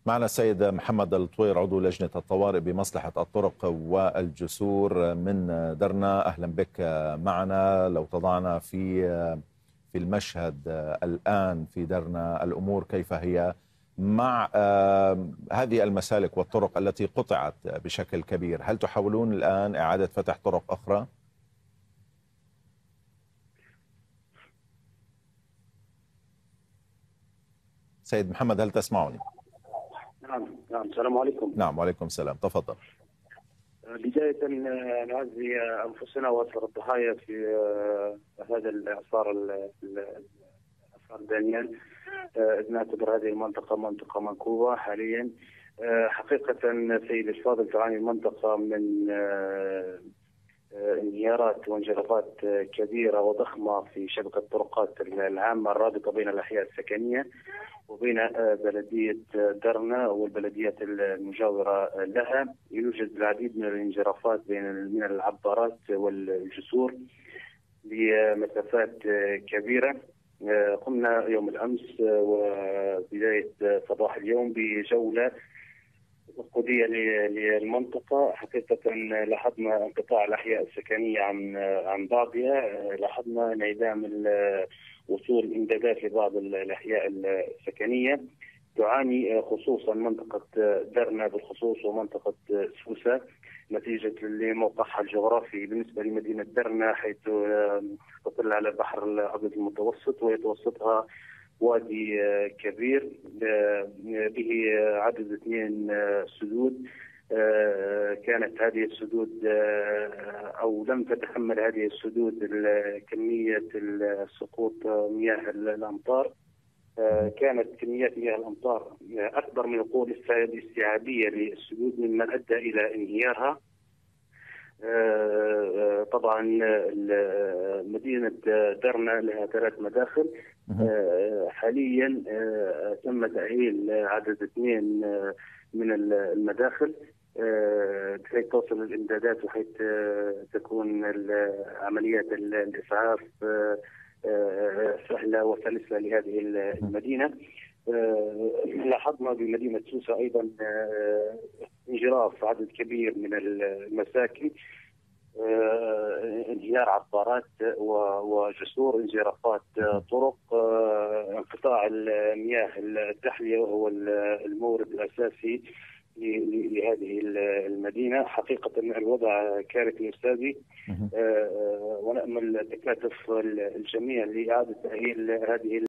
معنا السيد محمد الطوير، عضو لجنة الطوارئ بمصلحة الطرق والجسور من درنا. أهلا بك معنا. لو تضعنا في المشهد الآن في درنا، الأمور كيف هي مع هذه المسالك والطرق التي قطعت بشكل كبير؟ هل تحاولون الآن إعادة فتح طرق أخرى؟ سيد محمد، هل تسمعني؟ نعم، السلام عليكم. نعم، وعليكم السلام، تفضل. بداية نعزي أنفسنا وأسر الضحايا في هذا الإعصار إعصار دانيال. نعتبر هذه المنطقة منطقة منكوبة حاليا. حقيقة سيد الفاضل تعاني المنطقة من انهيارات وانجرافات كبيرة وضخمة في شبكة الطرقات العامة الرابطة بين الأحياء السكنية وبين بلدية درنا والبلديات المجاورة لها. يوجد العديد من الانجرافات من العبارات والجسور لمسافات كبيرة. قمنا يوم الأمس وبداية صباح اليوم بجولة تفقدية للمنطقة. حقيقة لاحظنا انقطاع الأحياء السكنية عن بعضها. لاحظنا انعدام وصول إمدادات لبعض الأحياء السكنية. تعاني خصوصا منطقة درنا بالخصوص ومنطقة سوسة نتيجة لموقعها الجغرافي بالنسبة لمدينة درنا، حيث تطل على البحر الأبيض المتوسط ويتوسطها وادي كبير به عدد 2 سدود. كانت هذه السدود أو لم تتحمل هذه السدود كمية سقوط مياه الأمطار. كانت كميات مياه الأمطار أكبر من القوة الاستيعابية للسدود، مما أدى إلى انهيارها. طبعا مدينة درنا لها 3 مداخل. حاليا تم تأهيل عدد 2 من المداخل بحيث توصل الإمدادات وحيث تكون عمليات الإسعاف سهلة وسلسة لهذه المدينة. لاحظنا بمدينة سوسة أيضا انجراف عدد كبير من المساكن، انهيار عبارات وجسور، انجرافات طرق، انقطاع المياه التحلية وهو المورد الأساسي لهذه المدينة. حقيقة الوضع كارثي أستاذي، ونأمل تكاتف الجميع لإعادة تأهيل هذه